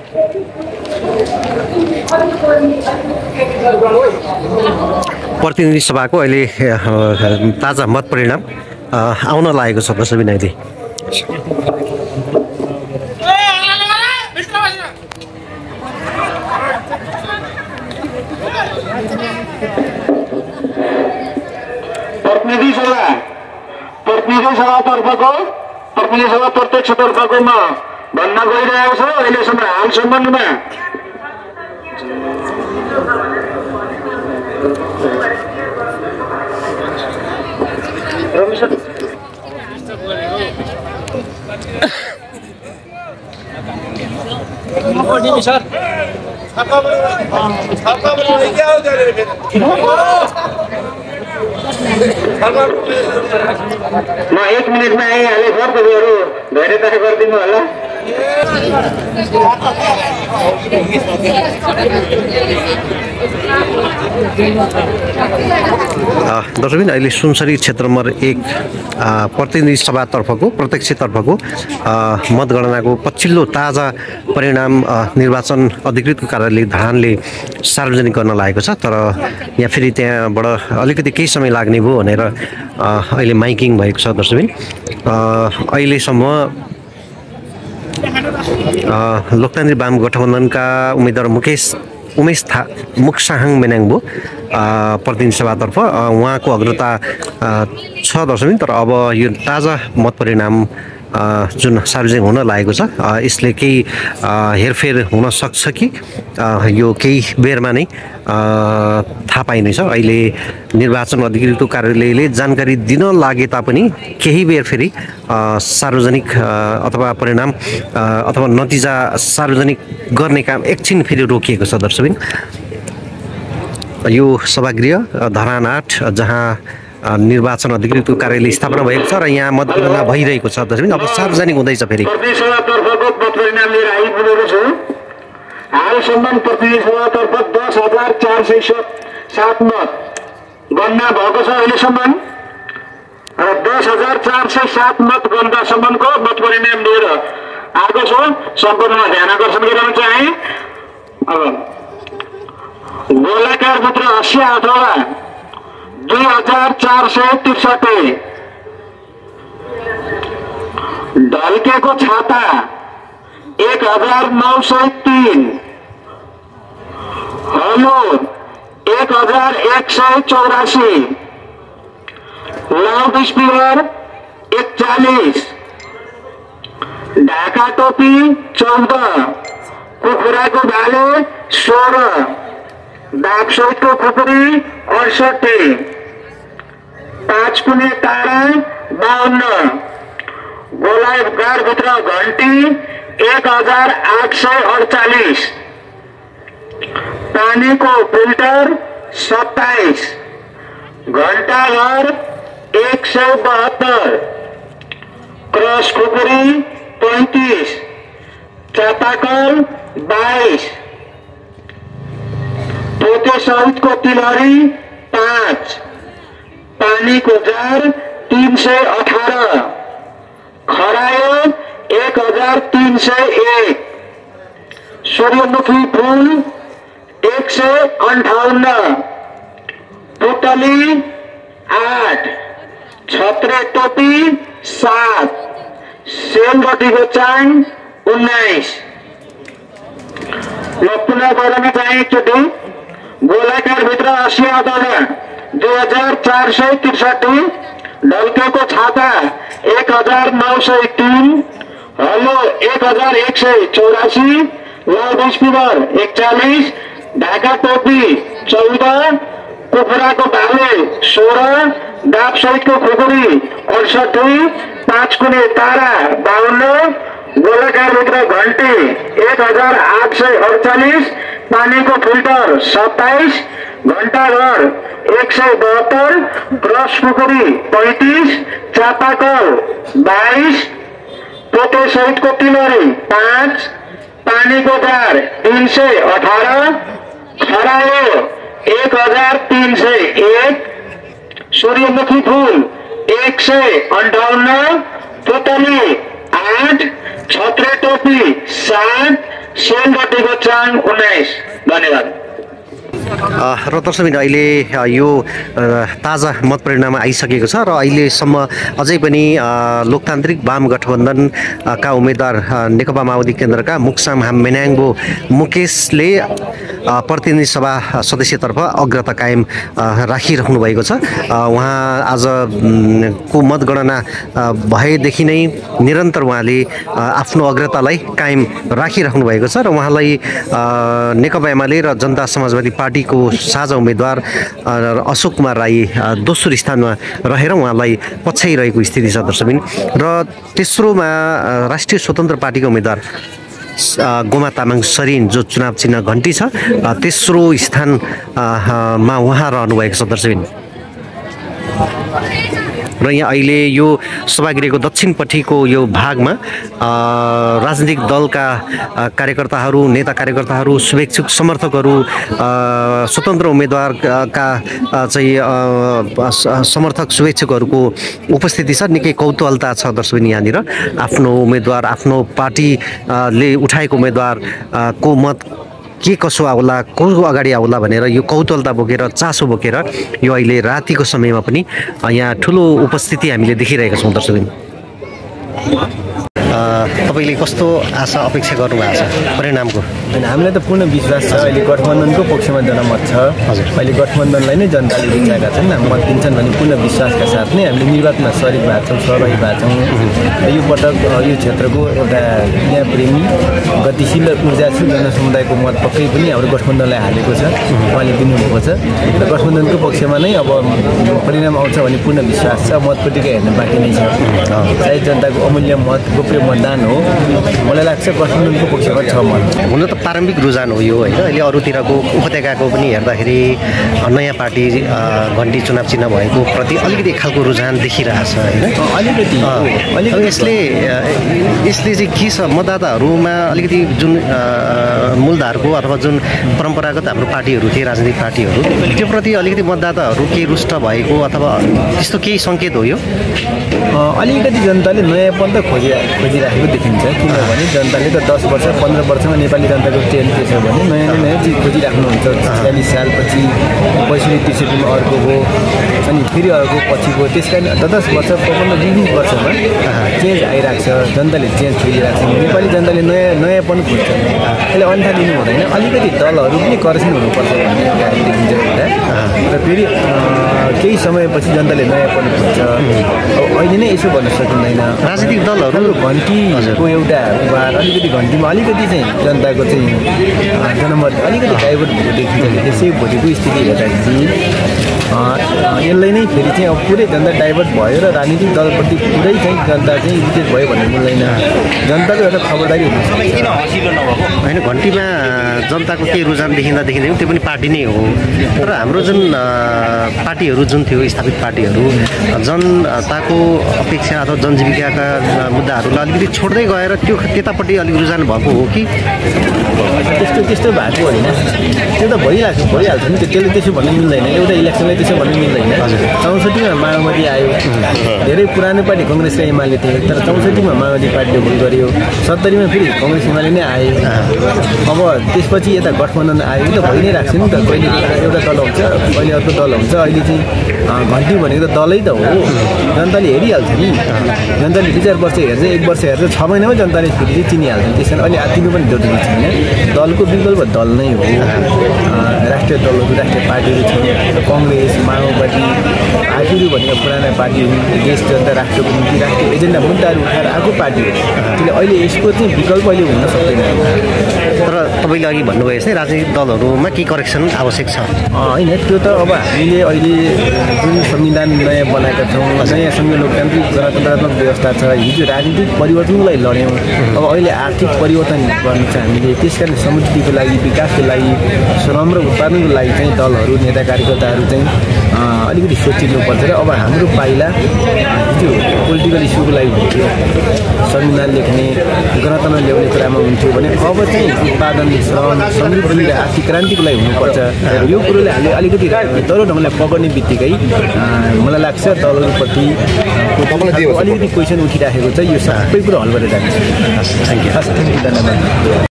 प्रतिनिधि सभाको अहिले ताजा मत परिणाम आउन लागेको छ दर्शकबिन अहिले। प्रतिनिधि सभा प्रत्यक्षतर्फको म भन्न गइरहेको छ। अहिलेसम्म हालसम्ममा म 1 मिनटमा आइहालेँ सर, तपाईँहरू धैर्यता गरिदिनु होला। दर्शकबिन अहिले सुनसरी क्षेत्र नम्बर 1 प्रतिनिधि सभातर्फको प्रत्यक्षतर्फको मतगणनाको पछिल्लो ताजा परिणाम निर्वाचन अधिकृतको कार्यालय धरानले सार्वजनिक गर्न लागेको छ। तर यहाँ फेरि त्यहाँबाट अलिकति केही समय लाग्ने भयो भनेर अहिले माइकिङ भएको छ। दर्शकबिन अहिलेसम्म लोकतान्त्रिक वाम गठबन्धनका उम्मेदवार मुक्साहाङ मेनाङबो प्रतिनिधि सभातर्फ उहाँको अग्रता छ दर्शकबिन। तर अब यो ताजा मत परिणाम जुन सार्वजनिक हुन लागेको छ यसले केही हेरफेर हुन सक्छ कि यो केही बेरमा नै थाहा पाइनेछ। अहिले निर्वाचन अधिकृतको कार्यालयले जानकारी दिन लागे तापनि केही बेर फेरि सार्वजनिक अथवा परिणाम अथवा नतिजा सार्वजनिक गर्ने काम एकछिन फेरि रोकिएको छ दर्शकबिन। यो सभागृह धरान 8 जहाँ निर्वाचन अधिकृतको कार्यालय स्थापना भएको छ र यहाँ मतगणना भइरहेको छ दर्शकबिन। अब सार्वजनिक हुँदैछ फेरि। प्रतिनिधि सभातर्फको मत परिणाम लिएर आइपुगेको छु। हालसम्म प्रतिनिधि सभातर्फ 10,407 मत गणना भएको छ अहिलेसम्म र 10,407 मत गणनासम्मको मत परिणाम लिएर आएको छु। सम्पूर्णमा ध्यान आकर्षण गराउन चाहे। अब गोलाकारभित्र 80 अथवा 2,463, ढल्केको छाता 1,903, हलो 1,184, लाउड स्पिकर 41, ढाका टोपी 14, कुखुराको भाले 16, दागसहितको खुकुरी 68, 5 कुने तारा 52, गोलाकारभित्र घन्टी 1,848, पानीको फिल्टर 27, घण्टाघर 172, क्रस खुकुरी 35, चापाकल 22, पोते सहितको तिलहरी 5, पानीको जार 318, खरायो 1,301, सूर्यमुखी फूल 158, पुतली 8, छत्रे टोपी 7, सेलरोटीको चाङ 19। म पुनः गराउन चाहे एकचोटि। गोलाकारभित्र 80 अथवा 2,463, ढल्केको छाता 1,903, हलो 1,184, लाउड स्पिकर 41, ढाका टोपी 14, कुखुराको भाले 16, दाप सहितको खुकुरी 68, 5 कुने तारा 52, गोलाकारभित्र घन्टी 1,848, पानीको फिल्टर 27, घण्टाघर 172, क्रस खुकुरी 35, चापाकल 22, पोते सहितको तिलहरी 5, पानीको जार 318, खरायो 1,301, सूर्यमुखी फूल 158, पुतली 8, छत्रे टोपी 7, सेन गतिको चरण 19। धन्यवाद। र दर्शकबिन अहिले यो ताजा मत परिणाम आइसकेको छ र अहिलेसम्म अझै पनि लोकतान्त्रिक वाम गठबन्धनका उम्मेदवार नेकपा माओवादी केन्द्रका मुक्साम हाम्मेन्याङ्बो मुकेशले प्रतिनिधि सभा सदस्यतर्फ अग्रता कायम राखिराख्नु भएको छ। उहाँ आजको मतगणना भएदेखि नै निरन्तर उहाँले आफ्नो अग्रतालाई कायम राखिराख्नु भएको छ र उहाँलाई नेकपा एमाले र जनता समाजवादी पार्टीको साझा उम्मेदवार अशोक कुमार राई दोस्रो स्थानमा रहेर उहाँलाई पछ्याइरहेको स्थिति छ दर्शकबिन। र तेस्रोमा राष्ट्रिय स्वतन्त्र पार्टीको उम्मेदवार गोमा तामाङ सरिन जो चुनाव चिन्ह घन्टी छ तेस्रो स्थानमा उहाँ रहनुभएको छ दर्शकबिन। र यहाँ अहिले यो सभागृहको दक्षिणपट्टिको यो भागमा राजनीतिक दलका कार्यकर्ताहरू नेता कार्यकर्ताहरू शुभेच्छुक समर्थकहरू स्वतन्त्र उम्मेदवारका चाहिँ समर्थक शुभेच्छुकहरूको उपस्थिति छ। निकै कौतूहलता छ दर्शकबिन यहाँनिर आफ्नो उम्मेदवार आफ्नो पार्टीले उठाएको उम्मेदवारको मत के कसो आउला को अगाडि आउला भनेर यो कौतूहलता बोकेर चासो बोकेर यो अहिले रातिको समयमा पनि यहाँ ठुलो उपस्थिति हामीले देखिरहेका छौँ दर्शकबिन। तपाईँले कस्तो आशा अपेक्षा गर्नुभएको छ परिणामको? हामीलाई त पूर्ण विश्वास छ अहिले गठबन्धनको पक्षमा जनमत छ। अहिले गठबन्धनलाई नै जनताले रुचाएका छन् मत दिन्छन् भन्ने पूर्ण विश्वासका साथ नै हामीले निर्वाचनमा सरिक भएको छौँ सहभागी भएको छौँ। यो पटक यो क्षेत्रको एउटा न्यायप्रेमी गतिशील र ऊर्जाशील जनसमुदायको मत पक्कै पनि हाम्रो गठबन्धनलाई हालेको छ उहाँले दिनुभएको छ र गठबन्धनको पक्षमा नै अब परिणाम आउँछ भन्ने पूर्ण विश्वास छ। मतपट्टिका हेर्न बाँकी नै छ। चाहे जनताको अमूल्य मत गोप्य मतदान हो मलाई लाग्छ गठबन्धनको पक्षमा छ मत। हुन त प्रारम्भिक रुझान हो यो होइन। अहिले अरूतिरको उपत्यकाको पनि हेर्दाखेरि नयाँ पार्टी घन्टी चुनाव चिन्ह भएको प्रति अलिकति एक खालको रुझान देखिरहेछ होइन। अलिकति यसले चाहिँ के छ मतदाताहरूमा अलिकति जुन मूलधारको अथवा जुन परम्परागत हाम्रो पार्टीहरू थिए राजनीतिक पार्टीहरू त्यो प्रति अलिकति मतदाताहरू केही रुष्ट भएको अथवा त्यस्तो केही सङ्केत हो यो? अलिकति जनताले नयाँपन त खोजिराखेको देखिन्छ। किनभने जनताले त 10 वर्ष 15 वर्षमा नेपाली जनताको ट्रेन्ड के छ भने नयाँ नयाँ चिज खोजिराख्नुहुन्छ। 40 सालपछि 65-63 अर्को हो अनि फेरि अर्को पछि हो। त्यस कारण 10 वर्ष 15-20 वर्षमा चेन्ज आइरहेको छ। जनताले चेन्ज खोजिरहेको छ। नेपाली जनताले नयाँपन खोज्छ। यसले अन्ठा लिनु हुँदैन। अलिकति दलहरू पनि करेक्सन हुनुपर्छ भन्ने कुरा देखिन्छ र फेरि केही समयपछि जनताले नयाँपन खोज्छ। अब अहिले नै यसो भन्न सकिँदैन। राजनीतिक दलहरू घन्टीको एउटा उभार अलिकति घन्टीमा अलिकति चाहिँ जनताको चाहिँ जनमत अलिकति डाइभर्ट भएको देखिन्छ। त्यसै भोलिको स्थिति हेर्दाखेरि यसलाई नै फेरि चाहिँ अब पुरै जनता डाइभर्ट भयो र राजनीतिक दलप्रति पुरै चाहिँ जनता चाहिँ इरिटेट भयो भन्ने मिल्दैन। जनताको एउटा खबरदारी होइन। घन्टीमा जनताको केही रुझान देखिँदैन त्यो पनि पार्टी नै हो। तर हाम्रो जुन पार्टीहरू जुन थियो स्थापित पार्टीहरू जनताको अपेक्षा अथवा जनजीविकाका मुद्दाहरूलाई अलिकति छोड्दै गएर त्यो त्यतापट्टि अलिक रुझान भएको हो कि? त्यस्तो भएको होइन। त्यो त भइहाल्छ नि। त्यसले त्यसो भन्नु मिल्दैन। एउटा इलेक्सनलाई त्यसो भन्नु मिल्दैन। 64मा माओवादी आयो। धेरै पुरानो पार्टी कङ्ग्रेस र एमाले थिए तर 64मा माओवादी पार्टीले भोट गर्यो। 70मा फेरि कङ्ग्रेस एमाले नै आए। अब त्यसपछि यता गठबन्धन आयो। त भइ नै राख्छ नि त। कहिले एउटा दल हुन्छ कहिले अर्को दल हुन्छ। अहिले चाहिँ घन्टी भनेको त दलै त हो। जनताले हेरिहाल्छ नि। जनताले 2-4 वर्ष हेर्छ 1 वर्ष हेर्छ 6 महिनामै जनताले फेरि चाहिँ चिनिहाल्छ। त्यस कारण अहिले आत्तिनु पनि जरुरी छैन। दलको विकल्प दल नै हो। राष्ट्रिय दलहरू राष्ट्रिय पार्टीहरू छन्। कङ्ग्रेस माओवादी पार्टीहरू भनेको पुराना पार्टीहरू देश जनता राष्ट्रको निम्ति राष्ट्रिय एजेन्डा मुद्दाहरू उठाएर आएको पार्टी हो। त्यसले अहिले यसको चाहिँ विकल्प अहिले हुन सक्दैन। तर तपाईँले अघि भन्नुभयो जस्तै राजनीतिक दलहरूमा केही करेक्सन आवश्यक छ होइन। त्यो त अब हामीले अहिले जुन संविधान नयाँ बनाएका छौँ नयाँ सङ्घीय लोकतान्त्रिक गणतन्त्रात्मक व्यवस्था छ। हिजो राजनीतिक परिवर्तनको लागि लड्यौँ। अब अहिले आर्थिक परिवर्तन गर्नु छ हामीले। त्यस कारण समृद्धिको लागि विकासको लागि श्रम र उत्पादनको लागि चाहिँ दलहरू नेता कार्यकर्ताहरू चाहिँ अलिकति सोचिनुपर्छ। र अब हाम्रो पाइला हिजो पोलिटिकल इस्युको लागि हुन्थ्यो संविधान लेख्ने गणतन्त्र ल्याउने कुरामा हुन्थ्यो भने अब चाहिँ उत्पादन श्रम समृद्धि र आर्थिक क्रान्तिको लागि हुनुपर्छ। यो कुरोले हामीले अलिकति दह्रो ढङ्गले पकड्ने बित्तिकै मलाई लाग्छ दलहरूप्रति अलिकति क्वेसन उठिराखेको छ। यो सबै कुरो हल गरेर जान्छ। Thank you. धन्यवाद।